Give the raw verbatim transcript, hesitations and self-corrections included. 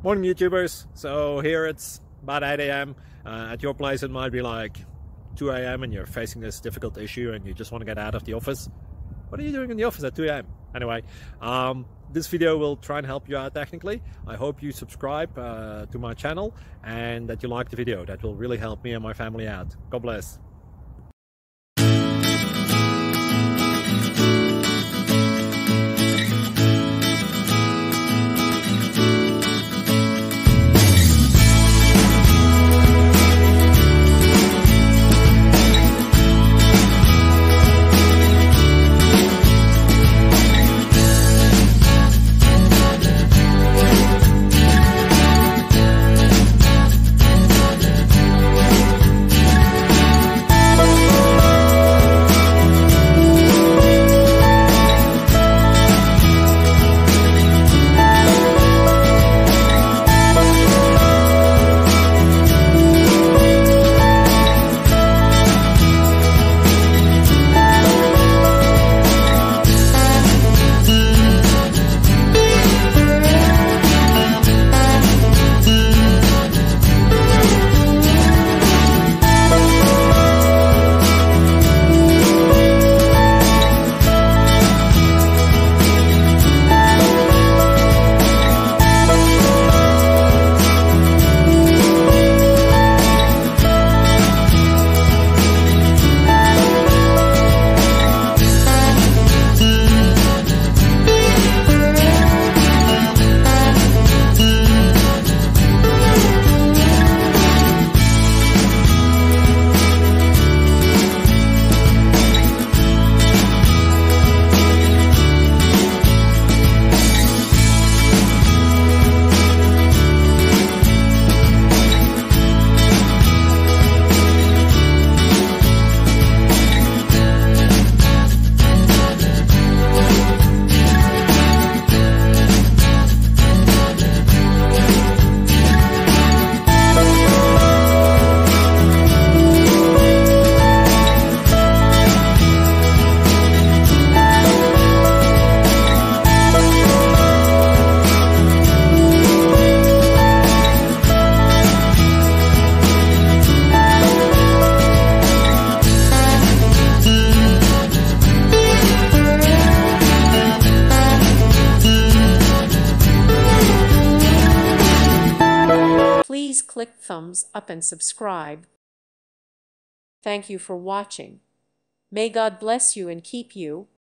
Morning YouTubers. So here it's about eight A M Uh, at your place it might be like two A M and you're facing this difficult issue and you just want to get out of the office. What are you doing in the office at two A M? Anyway, um, this video will try and help you out technically. I hope you subscribe uh, to my channel and that you like the video. That will really help me and my family out. God bless. Please click thumbs up and subscribe. Thank you for watching. May God bless you and keep you.